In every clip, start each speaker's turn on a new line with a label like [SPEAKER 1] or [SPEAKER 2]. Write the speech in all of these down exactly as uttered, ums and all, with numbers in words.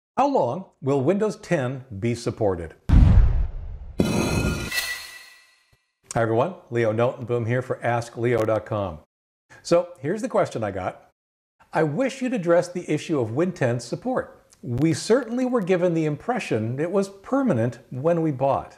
[SPEAKER 1] How long will Windows ten be supported? Hi everyone, Leo Notenboom here for ask leo dot com. So here's the question I got. I wish you'd address the issue of Win ten support. We certainly were given the impression it was permanent when we bought.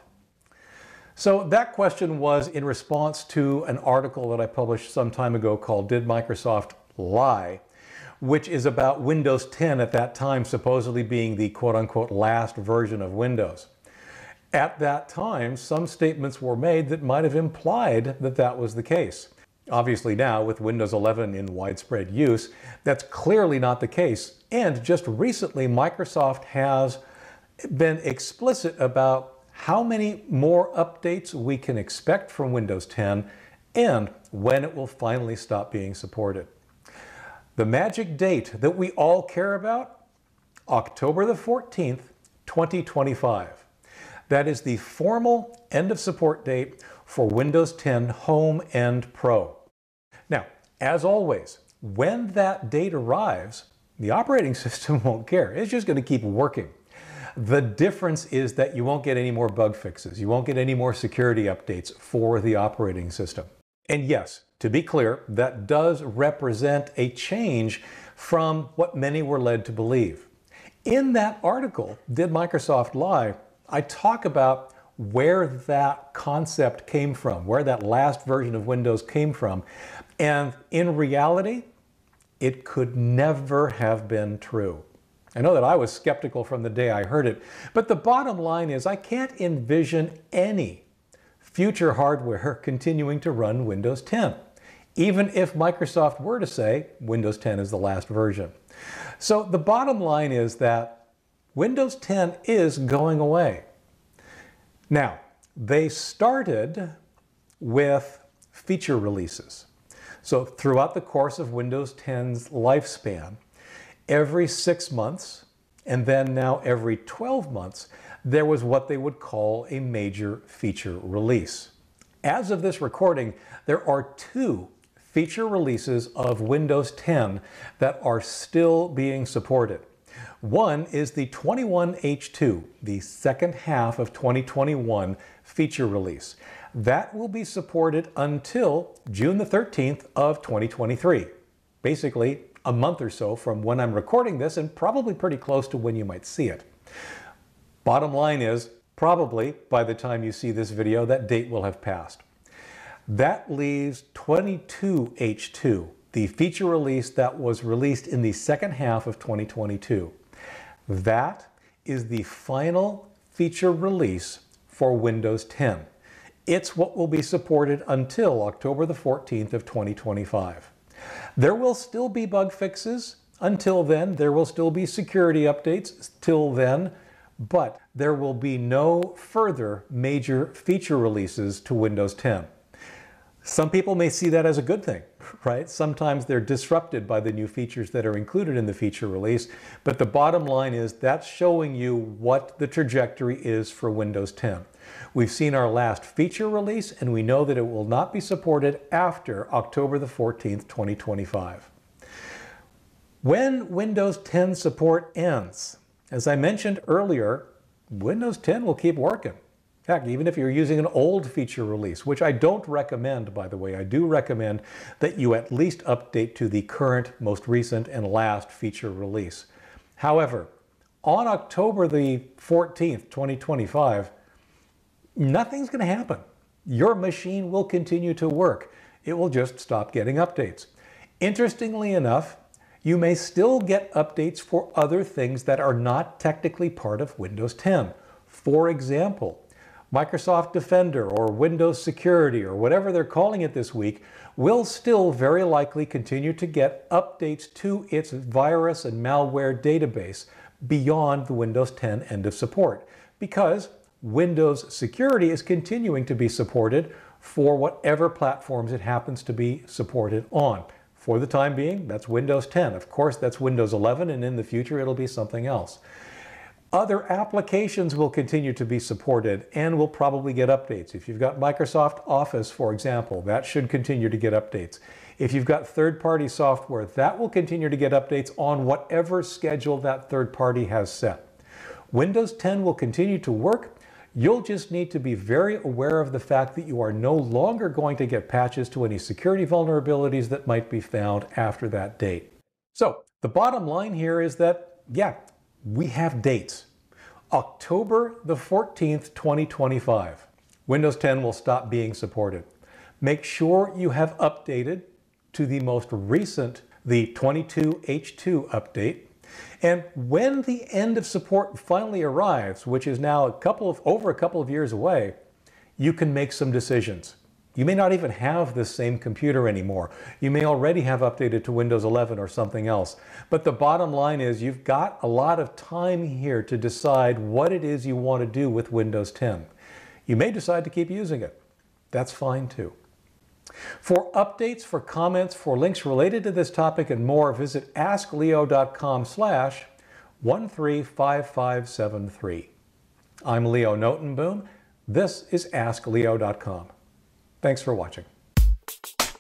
[SPEAKER 1] So that question was in response to an article that I published some time ago called Did Microsoft Lie?, which is about Windows ten at that time supposedly being the quote-unquote last version of Windows. At that time, some statements were made that might have implied that that was the case. Obviously now, with Windows eleven in widespread use, that's clearly not the case. And just recently, Microsoft has been explicit about how many more updates we can expect from Windows ten and when it will finally stop being supported. The magic date that we all care about? October the fourteenth, twenty twenty-five. That is the formal end of support date for Windows ten Home and Pro. Now, as always, when that date arrives, the operating system won't care. It's just going to keep working. The difference is that you won't get any more bug fixes. You won't get any more security updates for the operating system. And yes, to be clear, that does represent a change from what many were led to believe. In that article, Did Microsoft Lie?, I talk about where that concept came from, where that last version of Windows came from. And in reality, it could never have been true. I know that I was skeptical from the day I heard it, but the bottom line is I can't envision any future hardware continuing to run Windows ten, even if Microsoft were to say Windows ten is the last version. So the bottom line is that Windows ten is going away. Now, they started with feature releases. So throughout the course of Windows ten's lifespan, every six months, and then now every twelve months, there was what they would call a major feature release. As of this recording, there are two feature releases of Windows ten that are still being supported. One is the twenty-one H two, the second half of twenty twenty-one feature release. That will be supported until June the thirteenth of twenty twenty-three. Basically, a month or so from when I'm recording this and probably pretty close to when you might see it. Bottom line is, probably by the time you see this video, that date will have passed. That leaves twenty-two H two, the feature release that was released in the second half of twenty twenty-two. That is the final feature release for Windows ten. It's what will be supported until October the fourteenth of twenty twenty-five. There will still be bug fixes until then. There will still be security updates till then, but there will be no further major feature releases to Windows ten. Some people may see that as a good thing, right? Sometimes they're disrupted by the new features that are included in the feature release, but the bottom line is that's showing you what the trajectory is for Windows ten. We've seen our last feature release, and we know that it will not be supported after October the fourteenth, twenty twenty-five. When Windows ten support ends, as I mentioned earlier, Windows ten will keep working. In fact, even if you're using an old feature release, which I don't recommend, by the way, I do recommend that you at least update to the current, most recent, and last feature release. However, on October the fourteenth, twenty twenty-five, nothing's going to happen. Your machine will continue to work. It will just stop getting updates. Interestingly enough, you may still get updates for other things that are not technically part of Windows ten. For example, Microsoft Defender or Windows Security or whatever they're calling it this week will still very likely continue to get updates to its virus and malware database beyond the Windows ten end of support, because Windows Security is continuing to be supported for whatever platforms it happens to be supported on. For the time being, that's Windows ten. Of course, that's Windows eleven, and in the future it'll be something else. Other applications will continue to be supported and will probably get updates. If you've got Microsoft Office, for example, that should continue to get updates. If you've got third-party software, that will continue to get updates on whatever schedule that third party has set. Windows ten will continue to work. You'll just need to be very aware of the fact that you are no longer going to get patches to any security vulnerabilities that might be found after that date. So the bottom line here is that, yeah, we have dates. October the fourteenth, twenty twenty-five. Windows ten will stop being supported. Make sure you have updated to the most recent, the twenty-two H two update. And when the end of support finally arrives, which is now a couple of, over a couple of years away, you can make some decisions. You may not even have the same computer anymore. You may already have updated to Windows eleven or something else. But the bottom line is you've got a lot of time here to decide what it is you want to do with Windows ten. You may decide to keep using it. That's fine too. For updates, for comments, for links related to this topic and more, visit ask leo dot com slash one three five five seven three. I'm Leo Notenboom. This is ask leo dot com. Thanks for watching.